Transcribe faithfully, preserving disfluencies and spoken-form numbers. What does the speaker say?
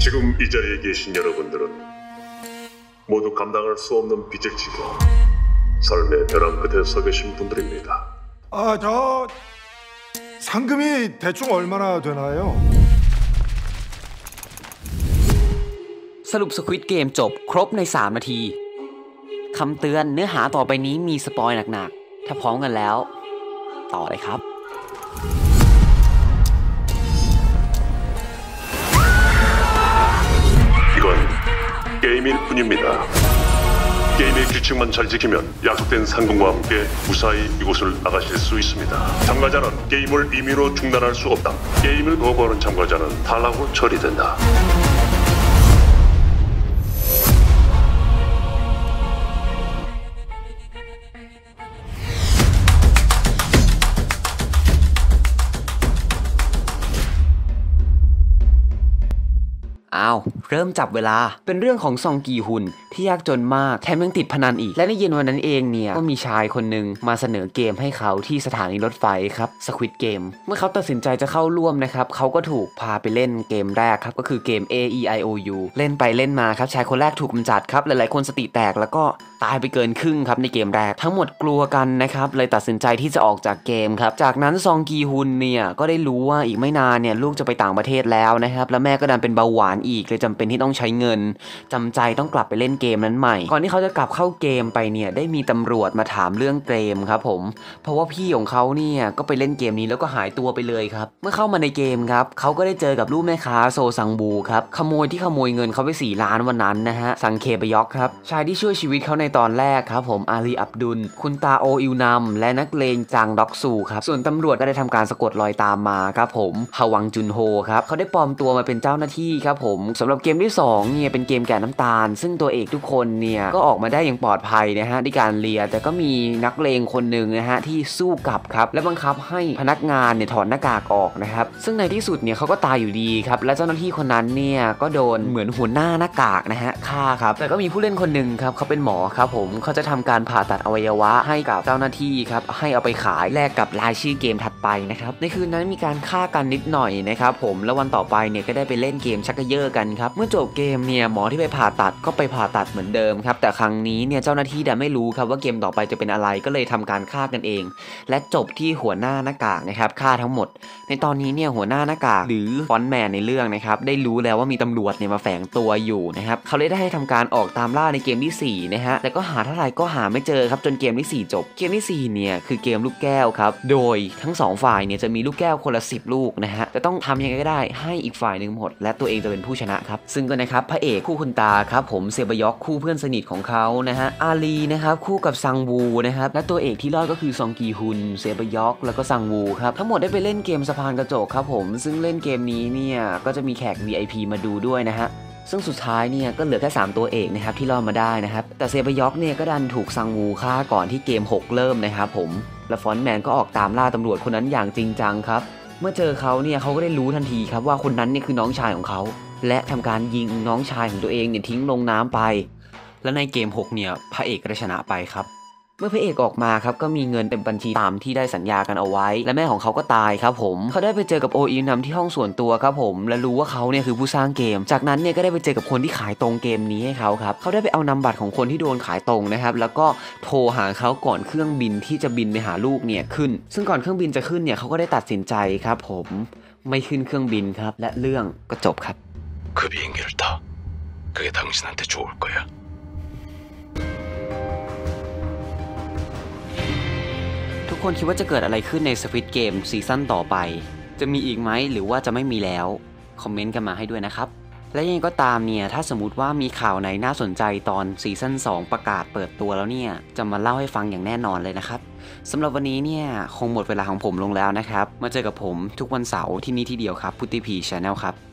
지금 이 자리에 계신 여러분들은 모두 감당할 수 없는 빚을 지고 삶의 벼랑 끝에 서 계신 분들입니다. 아, 저 상금이 대충 얼마나 되나요? สรุป Squid Game จบครบในสามนาทีคำเตือนเนื้อหาต่อไปนี้มีสปอยหนักๆถ้าพร้อมกันแล้วต่อเลยครับ 이건 게임일 뿐입니다. 게임의 규칙만 잘 지키면 약속된 상금과 함께 무사히 이곳을 나가실 수 있습니다. 참가자는 게임을 임의로 중단할 수 없다. 게임을 거부하는 참가자는 탈락으로 처리된다. อ้าวเริ่มจับเวลาเป็นเรื่องของซองกีฮุนที่ยากจนมากแถมยังติดพนันอีกและในเย็นวันนั้นเองเนี่ยก็มีชายคนหนึ่งมาเสนอเกมให้เขาที่สถานีรถไฟครับ Squid Game เมื่อเขาตัดสินใจจะเข้าร่วมนะครับเขาก็ถูกพาไปเล่นเกมแรกครับก็คือเกม A E I O U เล่นไปเล่นมาครับชายคนแรกถูกกำจัดครับหลายๆคนสติแตกแล้วก็ตายไปเกินครึ่งครับในเกมแรกทั้งหมดกลัวกันนะครับเลยตัดสินใจที่จะออกจากเกมครับจากนั้นซองกีฮุนเนี่ยก็ได้รู้ว่าอีกไม่นานเนี่ยลูกจะไปต่างประเทศแล้วนะครับแล้วแม่ก็ดันเป็นเบาหวานอีกเลยจำเป็นที่ต้องใช้เงินจำใจต้องกลับไปเล่นเกมนั้นใหม่ก่อนที่เขาจะกลับเข้าเกมไปเนี่ยได้มีตำรวจมาถามเรื่องเกมครับผมเพราะว่าพี่ของเขาเนี่ยก็ไปเล่นเกมนี้แล้วก็หายตัวไปเลยครับเมื่อเข้ามาในเกมครับเขาก็ได้เจอกับลูกแม่ค้าโซซังบูครับขโมยที่ขโมยเงินเขาไปสี่ล้านวันนั้นนะฮะซังเคบยอกครับชายที่ช่วยชีวิตเขาในตอนแรกครับผมอาลีอับดุลคุณตาโออิวนัมและนักเลงจางด็อกซูครับส่วนตำรวจก็ได้ทำการสะกดรอยตามมาครับผมฮวังจุนโฮครับเขาได้ปลอมตัวมาเป็นเจ้าหน้าที่ครับผมสำหรับเกมที่สองเนี่ยเป็นเกมแกะน้ำตาลซึ่งตัวเอกทุกคนเนี่ยก็ออกมาได้อย่างปลอดภัยนะฮะด้วยการเลียแต่ก็มีนักเลงคนหนึ่งนะฮะที่สู้กลับครับและบังคับให้พนักงานเนี่ยถอดหน้ากากออกนะครับซึ่งในที่สุดเนี่ยเขาก็ตายอยู่ดีครับและเจ้าหน้าที่คนนั้นเนี่ยก็โดนเหมือนหัวหน้าหน้ากากนะฮะฆ่าครับแต่ก็มีผู้เล่นคนหนึ่งครับเขาเป็นหมอครับผมเขาจะทำการผ่าตัดอวัยวะให้กับเจ้าหน้าที่ครับให้เอาไปขายแลกกับรายชื่อเกมถัดไปนะครับในคืนนั้นมีการฆ่ากันนิดหน่อยนะครับผมแล้ววันต่อไปเนี่ยก็ได้ไปเล่นเกมชักกระเยอะกันครับเมื่อจบเกมเนี่ยหมอที่ไปผ่าตัดก็ไปผ่าตัดเหมือนเดิมครับแต่ครั้งนี้เนี่ยเจ้าหน้าที่ดันไม่รู้ครับว่าเกมต่อไปจะเป็นอะไรก็เลยทำการฆ่ากันเองและจบที่หัวหน้าหน้ากากนะครับฆ่าทั้งหมดในตอนนี้เนี่ยหัวหน้าหน้ากากหรือฟอนต์แมนในเรื่องนะครับได้รู้แล้วว่ามีตำรวจเนี่ยมาแฝงตัวอยู่นะครับเขาเลยได้ให้ทำการออกตามล่าในเกมที่สี่นะฮะแต่ก็หาเท่าไหร่ก็หาไม่เจอครับจนเกมที่สี่จบเกมที่สี่เนี่ยคือเกมลูกแก้วครับโดยทั้งสองฝ่ายเนี่ยจะมีลูกแก้วคนละสิบลูกนะฮะจะต้องทำยังไงก็ได้ให้อีกฝ่ายหนึ่งหมดและตัวเองจะเป็นผู้ชนะครับซึ่งก็นะครับพระเอกคู่คุณตาครับผมเซบยอกคู่เพื่อนสนิทของเขานะฮะอาลีนะครับคู่กับซังวูนะครับและตัวเอกที่รอดก็คือซองกีฮุนเซบยอกแล้วก็ซังวูครับทั้งหมดได้ไปเล่นเกมสะพานกระจกครับผมซึ่งเล่นเกมนี้เนี่ยก็จะมีแขก วี ไอ พี มาดูด้วยนะฮะซึ่งสุดท้ายเนี่ยก็เหลือแค่สามตัวเอกนะครับที่รอดมาได้นะครับแต่เซบยอกเนี่ยก็ดันถูกซังวูฆ่าก่อนที่เกมหกเริ่มนะครับผมและฟอนต์แมนก็ออกตามล่าตำรวจคนนั้นอย่างจริงจังครับเมื่อเจอเขาเนี่ยเขาก็ได้รู้ทันทีครับว่าคนนั้นเนี่ยคือน้องชายของเขาและทำการยิงน้องชายของตัวเองเนี่ยทิ้งลงน้ำไปและในเกมหกเนี่ยพระเอกก็ได้ชนะไปครับเมื่อพระเอกออกมาครับก็มีเงินเต็มบัญชีตามที่ได้สัญญากันเอาไว้และแม่ของเขาก็ตายครับผมเขาได้ไปเจอกับโออินนำที่ห้องส่วนตัวครับผมและรู้ว่าเขาเนี่ยคือผู้สร้างเกมจากนั้นเนี่ยก็ได้ไปเจอกับคนที่ขายตรงเกมนี้ให้เขาครับเขาได้ไปเอานำบัตรของคนที่โดนขายตรงนะครับแล้วก็โทรหาเขาก่อนเครื่องบินที่จะบินไปหาลูกเนี่ยขึ้นซึ่งก่อนเครื่องบินจะขึ้นเนี่ยเขาก็ได้ตัดสินใจครับผมไม่ขึ้นเครื่องบินครับและเรื่องก็จบครับ 그 비행기를 타. 그게 당신한테 좋을 거야. ทุกคนคิดว่าจะเกิดอะไรขึ้นใน Squid Game ซีซั่นต่อไปจะมีอีกไหมหรือว่าจะไม่มีแล้วคอมเมนต์กันมาให้ด้วยนะครับและยังไงก็ตามเนี่ยถ้าสมมติว่ามีข่าวไหนน่าสนใจตอนซีซั่นสองประกาศเปิดตัวแล้วเนี่ยจะมาเล่าให้ฟังอย่างแน่นอนเลยนะครับสำหรับวันนี้เนี่ยคงหมดเวลาของผมลงแล้วนะครับมาเจอกับผมทุกวันเสาร์ที่นี่ที่เดียวครับพุทธิพี Channel ครับ